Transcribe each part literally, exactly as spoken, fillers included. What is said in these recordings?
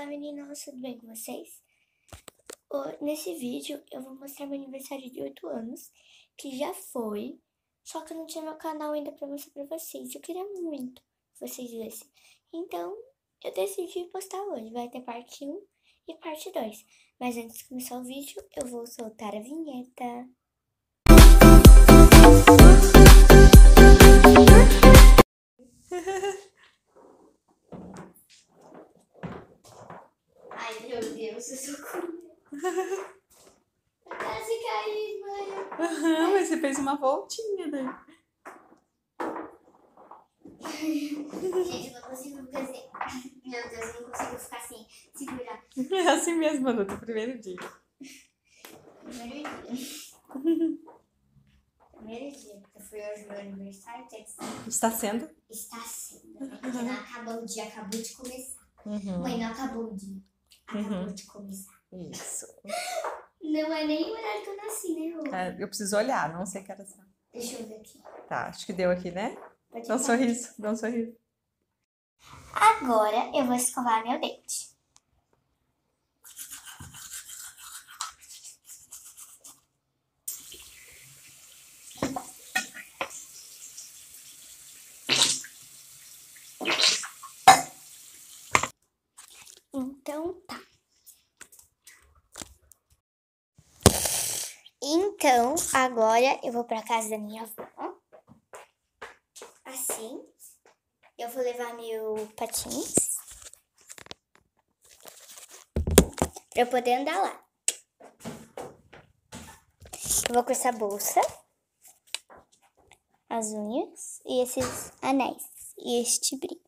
meninas, tudo bem com vocês? Nesse vídeo eu vou mostrar meu aniversário de oito anos, que já foi, só que eu não tinha meu canal ainda pra mostrar pra vocês. Eu queria muito que vocês vissem. Então eu decidi postar hoje, vai ter parte um e parte dois. Mas antes de começar o vídeo, eu vou soltar a vinheta. Ai, meu Deus, eu sou com... Eu quase caí, mãe. Aham, mas você fez uma voltinha daí. Gente, eu não consigo fazer. Meu Deus, eu não consigo ficar assim, segurar. É assim mesmo, Manu, do primeiro dia. Primeiro dia. Primeiro dia, porque foi hoje meu aniversário, tem que ser. Está sendo? Está sendo, né? Porque não acabou o dia, acabou de começar. Uhum. Mãe, não acabou o dia. Acabou Uhum. de começar. Isso. Não é nem o horário que eu nasci, né, Rô? É, eu preciso olhar, não sei que era só. Deixa eu ver aqui. Tá, acho que deu aqui, né? Pode Dá um ficar. sorriso, dá um sorriso. Agora eu vou escovar meu dente. Então tá. Então, agora eu vou pra casa da minha avó. Assim. Eu vou levar meu patins. Pra eu poder andar lá. Eu vou com essa bolsa. As unhas. E esses anéis. E este brinco.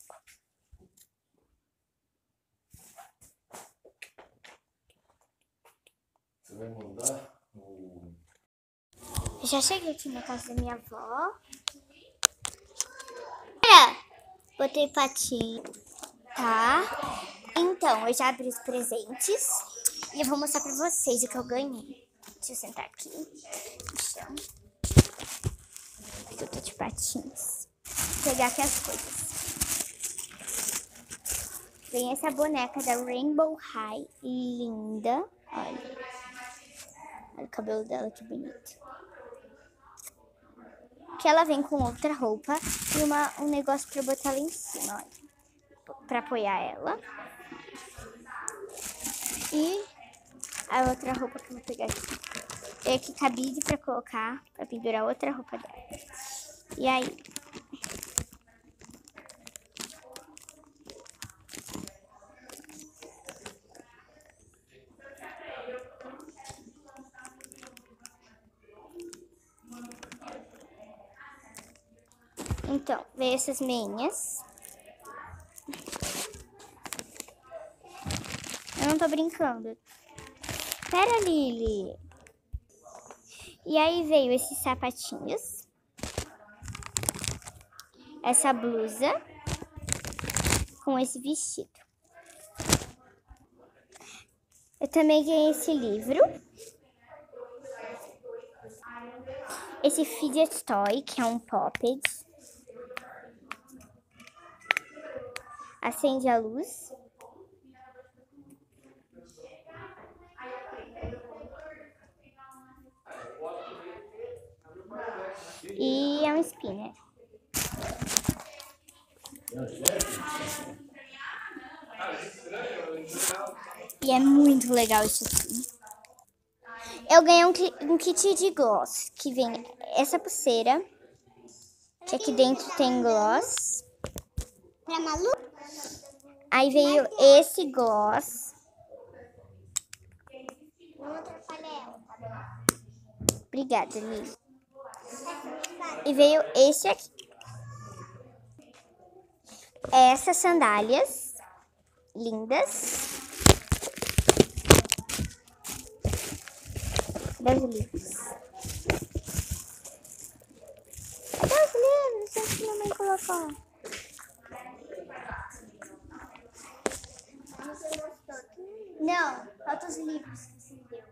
Você vai mandar o... Já cheguei aqui na casa da minha avó. É, botei patinho, tá? Então, eu já abri os presentes. E eu vou mostrar pra vocês o que eu ganhei. Deixa eu sentar aqui no chão. Eu tô de patins. Vou pegar aqui as coisas. Vem essa boneca da Rainbow High. Linda. Olha. Olha o cabelo dela, que bonito. Que ela vem com outra roupa e uma, um negócio pra botar ela em cima, olha. Pra apoiar ela. E a outra roupa que eu vou pegar aqui. É que cabide pra colocar, pra pendurar outra roupa dela. E aí? Então, veio essas meias. Eu não tô brincando. Pera, Lili. E aí veio esses sapatinhos. Essa blusa. Com esse vestido. Eu também ganhei esse livro. Esse fidget toy, que é um poppet. Acende a luz. E é um spinner. E é muito legal isso aqui. Eu ganhei um, um kit de gloss, que vem essa pulseira, que aqui dentro tem gloss. Pra Malu? Aí veio esse gloss. Obrigada, Lili. E veio esse aqui. Essas sandálias lindas. Cadê os livros? Cadê os livros? Onde que mamãe colocou? Não, falta os livros que você me deu.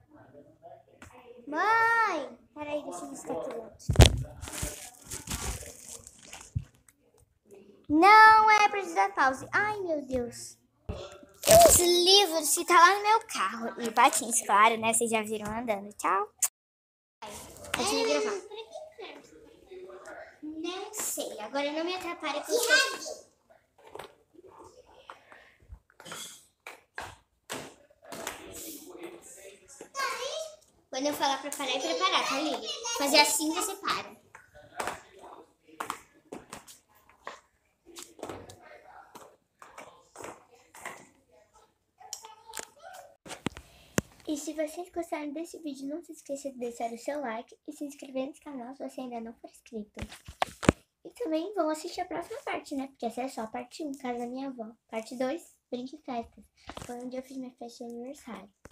Mãe! Peraí, deixa eu buscar aqui dentro. Não é pra dar pause. Ai, meu Deus. Tem uns livros que tá lá no meu carro. E patins, claro, né? Vocês já viram andando. Tchau. Pode me gravar. Não sei. Agora não me atrapalha com isso. Quando eu falar pra parar, é pra parar, tá, Lili? Fazer assim, você para. E se vocês gostaram desse vídeo, não se esqueça de deixar o seu like e se inscrever nesse canal se você ainda não for inscrito. E também vão assistir a próxima parte, né? Porque essa é só a parte um, casa da minha avó. Parte dois, brinque e festas. Foi onde eu fiz minha festa de aniversário.